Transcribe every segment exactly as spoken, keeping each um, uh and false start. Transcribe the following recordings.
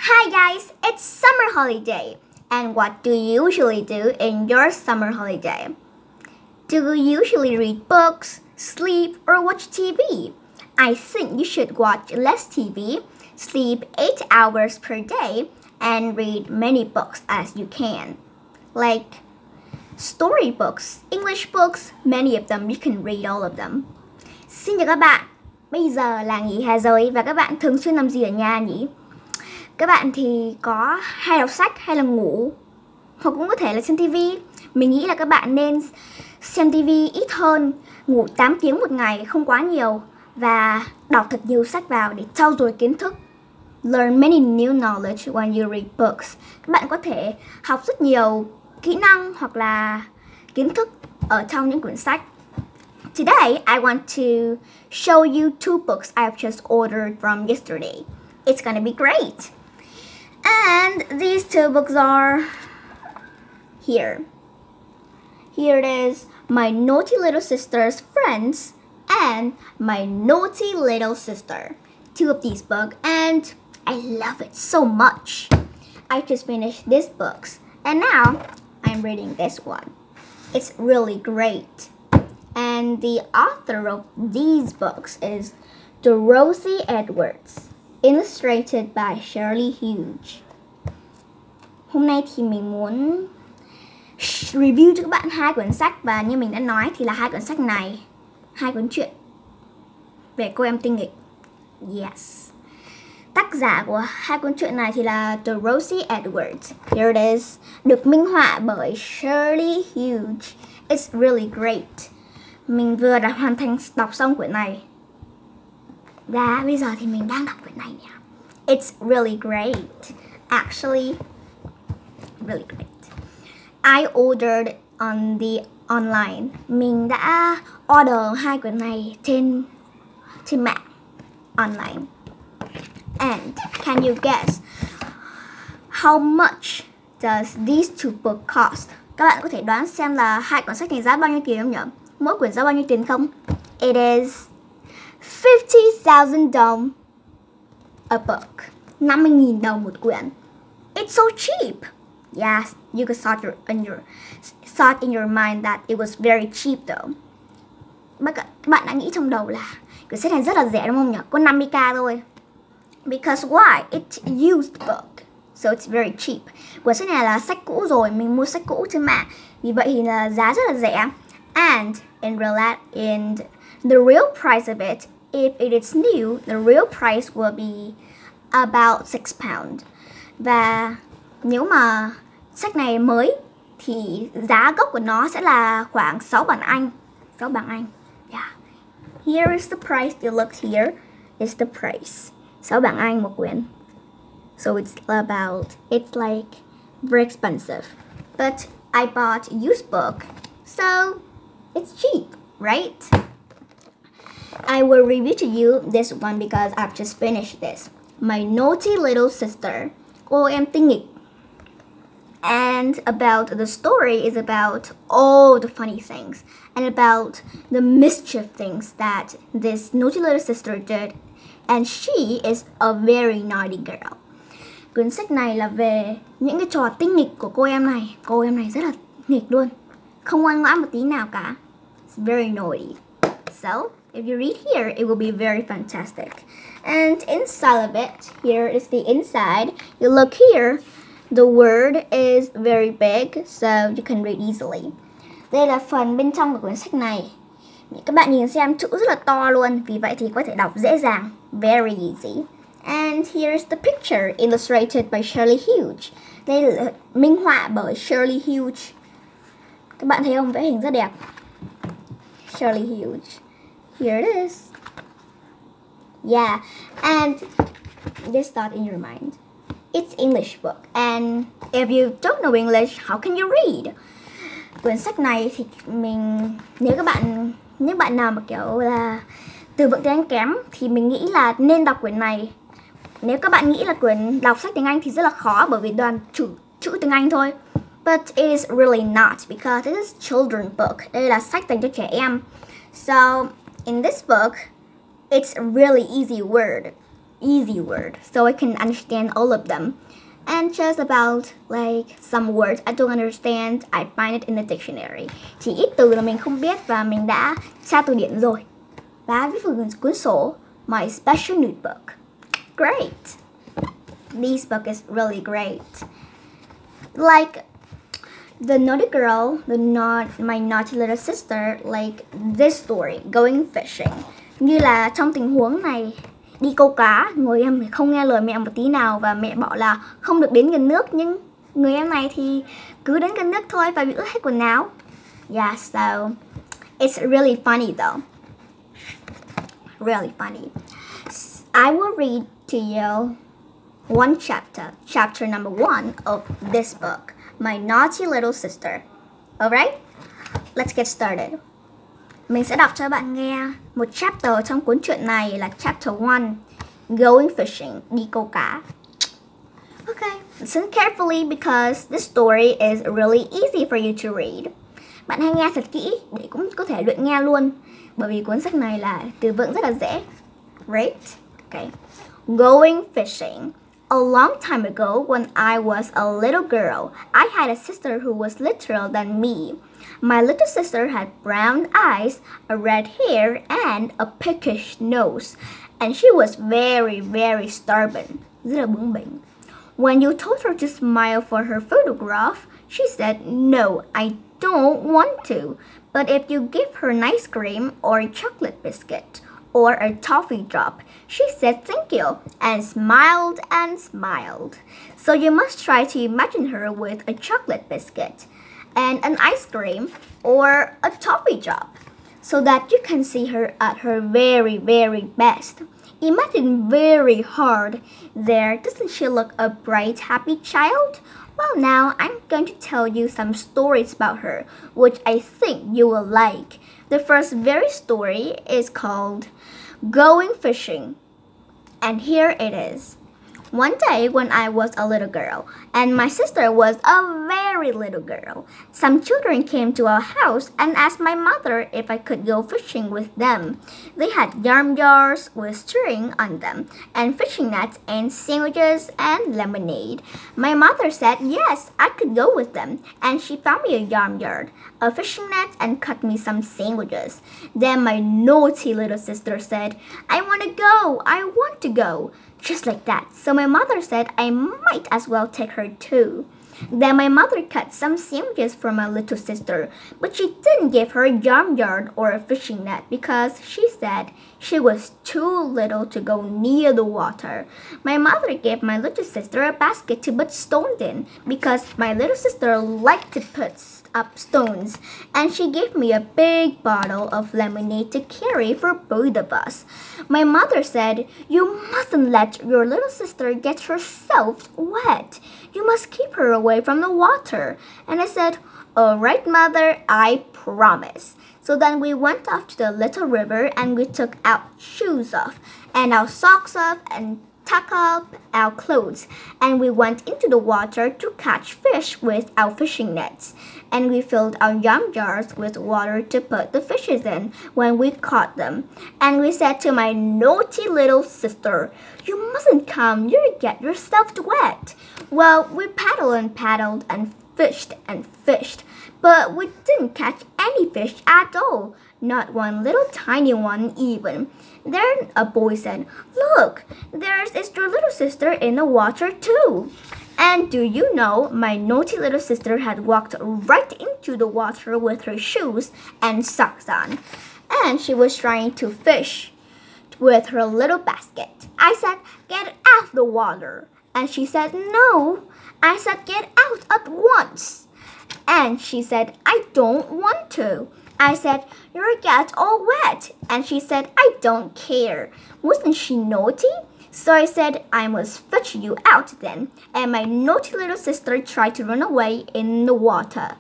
Hi guys, it's summer holiday. And what do you usually do in your summer holiday? Do you usually read books, sleep, or watch T V? I think you should watch less T V, sleep eight hours per day, and read many books as you can. Like storybooks, English books, many of them, you can read all of them. Xin chào các bạn, bây giờ là nghỉ hè rồi và các bạn thường xuyên làm gì ở nhà nhỉ? Các bạn thì có hay đọc sách hay là ngủ, hoặc cũng có thể là xem ti vi. Mình nghĩ là các bạn nên xem ti vi ít hơn, ngủ tám tiếng một ngày, không quá nhiều, và đọc thật nhiều sách vào để trau dồi kiến thức. Learn many new knowledge when you read books. Các bạn có thể học rất nhiều kỹ năng hoặc là kiến thức ở trong những quyển sách. Today, I want to show you two books I've just ordered from yesterday. It's gonna be great. And these two books are here. Here it is, My Naughty Little Sister's Friends and My Naughty Little Sister. Two of these books, and I love it so much. I just finished these books, and now I'm reading this one. It's really great. And the author of these books is Dorothy Edwards, illustrated by Shirley Hughes. Hôm nay thì mình muốn review cho các bạn hai quyển sách, và như mình đã nói thì là hai quyển sách này, hai cuốn truyện về cô em tinh nghịch. Yes. Tác giả của hai cuốn truyện này thì là Dorothy Edwards. Here it is. Được minh họa bởi Shirley Hughes. It's really great. Mình vừa đã hoàn thành đọc xong quyển này, và bây giờ thì mình đang đọc quyển này nè. It's really great. Actually, really great. I ordered on the online. Mình đã order hai quyển này trên trên mạng online. And can you guess how much does these two books cost? Các bạn có thể đoán xem là hai quyển sách này giá bao nhiêu tiền không nhỉ? Mỗi quyển giá bao nhiêu tiền không? It is fifty thousand đồng a book. năm mươi nghìn đồng một quyển. It's so cheap. Yes, you could thought your, in your thought in your mind that it was very cheap though. Các bạn đã nghĩ trong đầu là quyển sách này rất là rẻ đúng không nhỉ? Có năm mươi k thôi. Because why? It's used book, so it's very cheap. Quyển sách này là sách cũ rồi, mình mua sách cũ trên mạng, vì vậy thì là giá rất là rẻ. And in real in the real price of it, if it is new, the real price will be about six pounds. Và nếu mà sách này mới thì giá gốc của nó sẽ là khoảng sáu bảng Anh. sáu bảng Anh. Yeah. Here is the price. You look here is the price. sáu bảng Anh một quyển. So it's about, it's like very expensive. But I bought used book, so it's cheap, right? I will review to you this one because I've just finished this. My Naughty Little Sister, cô em tinh nghịch. And about the story is about all the funny things and about the mischief things that this naughty little sister did. And she is a very naughty girl. Cuốn sách này là về những cái trò tinh nghịch của cô em này. Cô em này rất là nghịch luôn, không ngoan ngoãn một tí nào cả. It's very naughty. So, if you read here, it will be very fantastic. And inside of it, here is the inside. You look here, the word is very big, so you can read easily. Đây là phần bên trong của cuốn sách này. Các bạn nhìn xem, chữ rất là to luôn, vì vậy thì có thể đọc dễ dàng. Very easy. And here's the picture illustrated by Shirley Hughes. Đây là minh họa bởi Shirley Hughes. Các bạn thấy không? Vẽ hình rất đẹp. Shirley Hughes. Here it is. Yeah. And this thought in your mind. It's English book. And if you don't know English, how can you read? Quyển sách này thì mình, nếu các bạn, những bạn nào mà kiểu là từ vựng tiếng Anh kém thì mình nghĩ là nên đọc quyển này. Nếu các bạn nghĩ là quyển đọc sách tiếng Anh thì rất là khó, bởi vì toàn chữ, chữ tiếng Anh thôi. But it is really not, because this is children's book. Đây là sách dành cho trẻ em. So, in this book, it's a really easy word. easy word so I can understand all of them. And just about like some words I don't understand, I find it in the dictionary. Chỉ ít từ là mình không biết và mình đã tra từ điển rồi. Và viết vào cuốn sổ My Special Notebook. Great! This book is really great. Like the naughty girl, the not my naughty little sister, like this story, going fishing. Như là trong tình huống này, đi câu cá, người em thì không nghe lời mẹ một tí nào và mẹ bảo là không được đến gần nước, nhưng người em này thì cứ đến gần nước thôi và bị ướt hết quần áo. Yeah, so it's really funny though. Really funny. I will read to you one chapter, chapter number one of this book, My Naughty Little Sister. Alright? Let's get started. Mình sẽ đọc cho bạn nghe một chapter trong cuốn truyện này là chapter one, Going Fishing, đi câu cá. Okay, listen carefully because this story is really easy for you to read. Bạn hãy nghe thật kỹ để cũng có thể luyện nghe luôn, bởi vì cuốn sách này là từ vựng rất là dễ. Right? Okay. Going fishing. A long time ago, when I was a little girl, I had a sister who was littler than me. My little sister had brown eyes, a red hair, and a pickish nose, and she was very, very stubborn. Rất là bướng bỉnh. When you told her to smile for her photograph, she said, "No, I don't want to. But if you give her an ice cream or a chocolate biscuit or a toffee drop, she said thank you and smiled and smiled." So you must try to imagine her with a chocolate biscuit and an ice cream or a toffee drop so that you can see her at her very, very best. Imagine very hard. There, doesn't she look a bright, happy child? Well, now I'm going to tell you some stories about her, which I think you will like. The first very story is called Going Fishing, and here it is. One day when I was a little girl, and my sister was a very little girl, some children came to our house and asked my mother if I could go fishing with them. They had yarn jars with string on them, and fishing nets and sandwiches and lemonade. My mother said yes, I could go with them, and she found me a yarn yard, a fishing net, and cut me some sandwiches. Then my naughty little sister said, "I want to go, I want to go." Just like that. So my mother said I might as well take her too. Then my mother cut some sandwiches for my little sister, but she didn't give her a yarn yard or a fishing net because she said she was too little to go near the water. My mother gave my little sister a basket to put stones in because my little sister liked to put up stones, and she gave me a big bottle of lemonade to carry for both of us. My mother said, "You mustn't let your little sister get herself wet. You must keep her away from the water." And I said, "All right, Mother, I promise." So then we went off to the little river and we took our shoes off and our socks off and tuck up our clothes, and we went into the water to catch fish with our fishing nets, and we filled our yarn jars with water to put the fishes in when we caught them. And we said to my naughty little sister, "You mustn't come, you'll get yourself wet." Well, we paddled and paddled and fished and fished, but we didn't catch any fish at all, not one little tiny one even. Then a boy said, "Look, there's is your little sister in the water too." And do you know, my naughty little sister had walked right into the water with her shoes and socks on, and she was trying to fish with her little basket. I said, "Get out of the water." And she said, "No." I said, "Get out at once." And she said, "I don't want to." I said, "You'll get all wet." And she said, "I don't care." Wasn't she naughty? So I said, "I must fetch you out then." And my naughty little sister tried to run away in the water,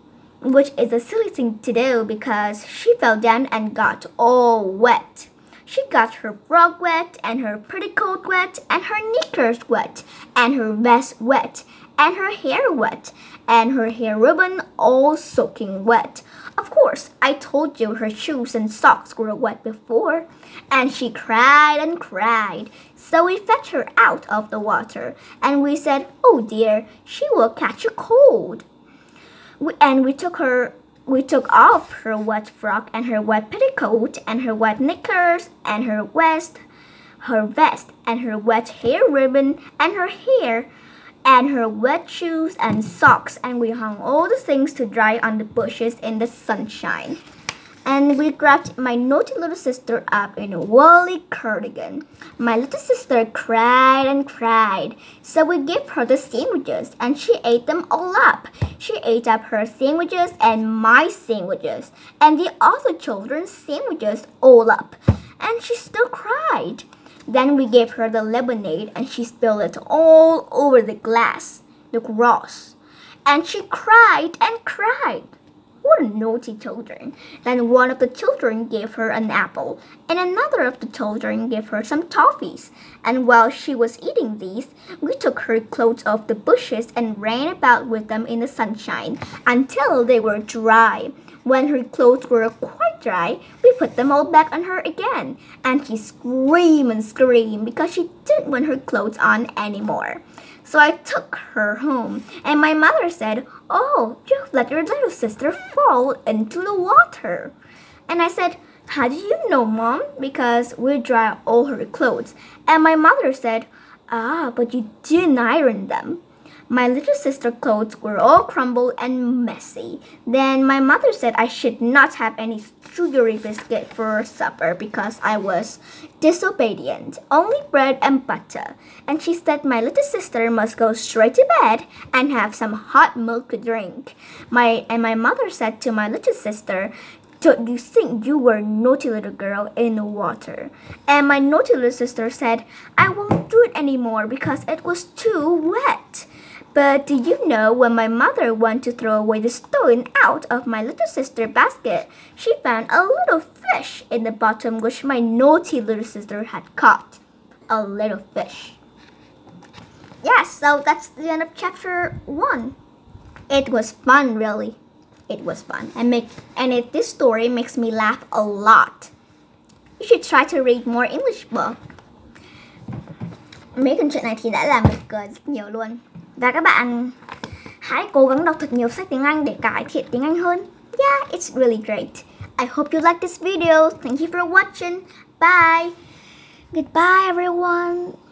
which is a silly thing to do because she fell down and got all wet. She got her frog wet, and her petticoat wet, and her knickers wet, and her vest wet, and her hair wet, and her hair ribbon all soaking wet. Of course, I told you her shoes and socks were wet before. And she cried and cried. So we fetched her out of the water, and we said, "Oh dear, she will catch a cold." We, and we took her we took off her wet frock and her wet petticoat and her wet knickers and her vest, her vest and her wet hair ribbon and her hair and her wet shoes and socks, and we hung all the things to dry on the bushes in the sunshine. And we wrapped my naughty little sister up in a woolly cardigan. My little sister cried and cried, so we gave her the sandwiches, and she ate them all up. She ate up her sandwiches and my sandwiches, and the other children's sandwiches all up, and she still cried. Then we gave her the lemonade, and she spilled it all over the glass, the grass, and she cried and cried. What naughty children. Then one of the children gave her an apple, and another of the children gave her some toffees. And while she was eating these, we took her clothes off the bushes and ran about with them in the sunshine until they were dry. When her clothes were quite dry, we put them all back on her again, and she screamed and screamed because she didn't want her clothes on anymore. So I took her home, and my mother said, "Oh, you've let your little sister fall into the water." And I said, "How do you know, Mom?" Because we dried all her clothes. And my mother said, "Ah, but you didn't iron them." My little sister's clothes were all crumbled and messy. Then my mother said I should not have any sugary biscuit for supper because I was disobedient, only bread and butter. And she said my little sister must go straight to bed and have some hot milk to drink. My and my mother said to my little sister, "Don't you think you were a naughty little girl in the water?" And my naughty little sister said, "I won't do it anymore because it was too wet." But do you know, when my mother went to throw away the stone out of my little sister's basket, she found a little fish in the bottom which my naughty little sister had caught. A little fish. Yeah, so that's the end of chapter one. It was fun, really. It was fun. And, make, and it, this story makes me laugh a lot. You should try to read more English book. Mấy câu chuyện này thì đã làm mình cười rất nhiều luôn. Và các bạn hãy cố gắng đọc thật nhiều sách tiếng Anh để cải thiện tiếng Anh hơn. Yeah, it's really great. I hope you like this video. Thank you for watching. Bye. Goodbye, everyone.